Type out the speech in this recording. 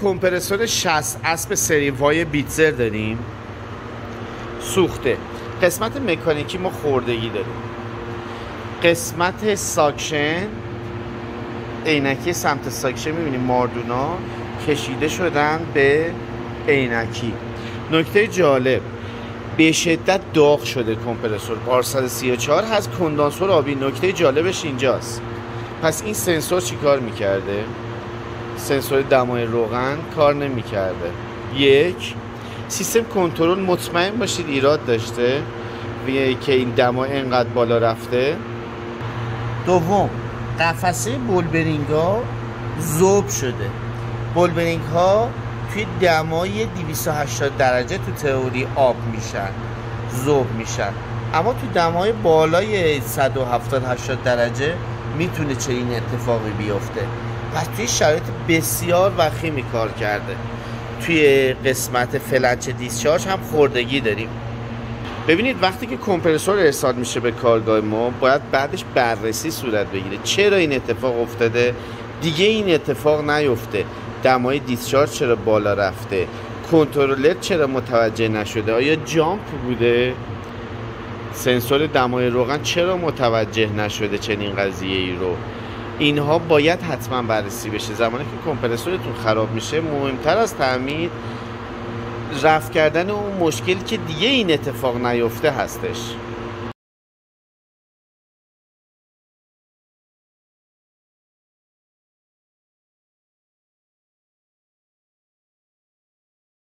کمپرسور 60 اسب سری وای بیتزر داریم سوخته. قسمت مکانیکی ما خوردگی داریم. قسمت ساکشن، عینکی سمت ساکشن میبینیم ماردونا کشیده شدن به عینکی. نکته جالب، به شدت داغ شده کمپرسور. R134 هست، کندنسر آبی. نکته جالبش اینجاست. پس این سنسور چی کار میکرده؟ سنسور دمای روغن کار نمیکرده. یک، سیستم کنترل مطمئن باشید ایراد داشته که این دما اینقدر بالا رفته. دوم، قفسه بولبرینگ ها ذوب شده. بولبرینگ ها توی دمای 280 درجه تو تئوری آب میشن، ذوب میشن، اما تو دمای بالای 170-80 درجه میتونه چنین اتفاقی بیفته. پس توی شرایط بسیار وخیمی کار کرده. توی قسمت فلنج دیسچارج هم خوردگی داریم. ببینید وقتی که کمپرسور ارسال میشه به کارگاه ما باید بعدش بررسی صورت بگیره. چرا این اتفاق افتاده؟ دیگه این اتفاق نیفته. دمای دیسچارج چرا بالا رفته؟ کنترلر چرا متوجه نشده؟ آیا جامپ بوده؟ سنسور دمای روغن چرا متوجه نشده چنین قضیه ای رو؟ اینها باید حتما بررسی بشه. زمانی که کمپرسورتون خراب میشه مهمتر از تعمیر رفع کردن اون مشکلی که دیگه این اتفاق نیفته هستش.